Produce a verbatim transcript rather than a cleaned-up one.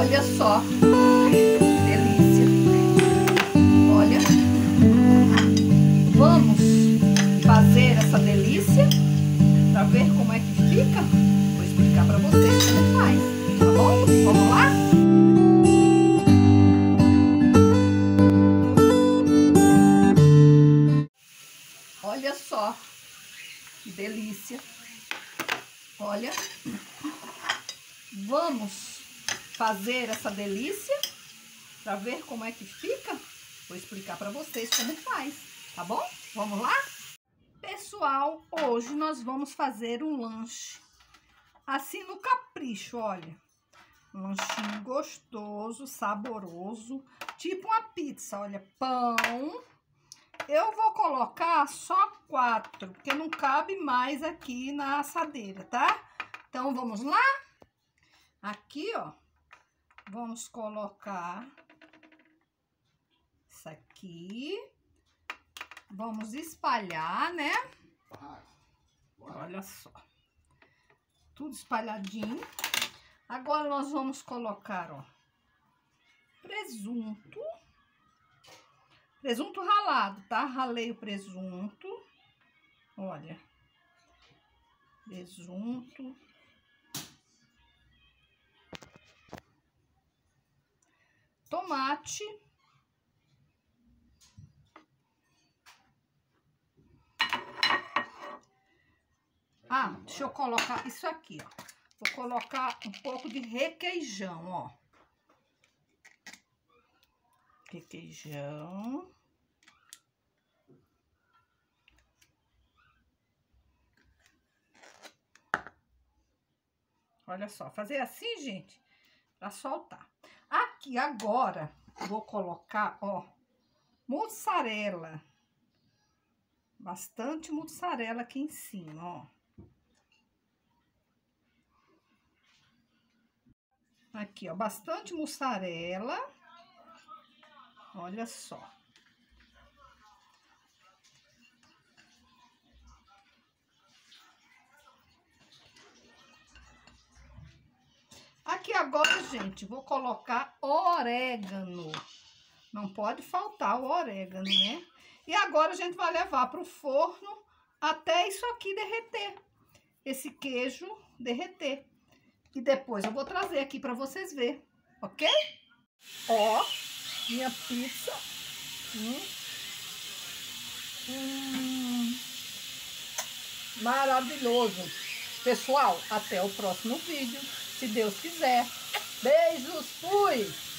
Olha só, delícia. Olha, vamos fazer essa delícia para ver como é que fica. Vou explicar para vocês como faz, tá bom? Vamos lá? Olha só, que delícia. Olha, vamos fazer essa delícia para ver como é que fica. Vou explicar para vocês como faz, tá bom? Vamos lá? Pessoal, hoje nós vamos fazer um lanche assim no capricho, olha. Um lanchinho gostoso, saboroso, tipo uma pizza, olha, pão. Eu vou colocar só quatro, porque não cabe mais aqui na assadeira, tá? Então, vamos lá? Aqui, ó, vamos colocar isso aqui. Vamos espalhar, né? Olha só. Tudo espalhadinho. Agora, nós vamos colocar, ó, presunto. Presunto ralado, tá? Ralei o presunto. Olha. Presunto. Tomate. Ah, deixa eu colocar isso aqui, ó. Vou colocar um pouco de requeijão, ó. Requeijão. Olha só, fazer assim, gente, pra soltar. Aqui agora, vou colocar, ó, mussarela. Bastante mussarela aqui em cima, ó. Aqui, ó, bastante mussarela. Olha só. Aqui agora, gente, vou colocar orégano. Não pode faltar o orégano, né? E agora a gente vai levar para o forno até isso aqui derreter. Esse queijo derreter. E depois eu vou trazer aqui para vocês verem, ok? Ó, minha pizza. Hum. Hum. Maravilhoso. Pessoal, até o próximo vídeo, se Deus quiser. Beijos, fui!